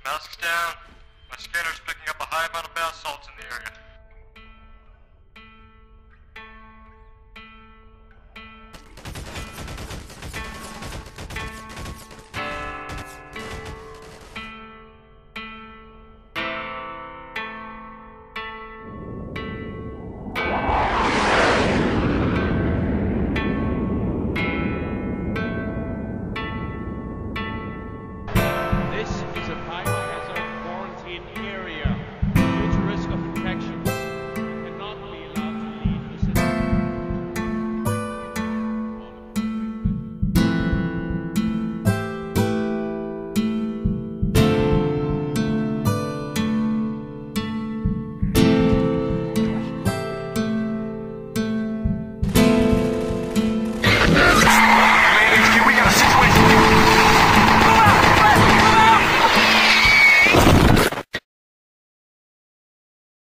Mask's down. My scanner's picking up a high amount of bath salts in the area.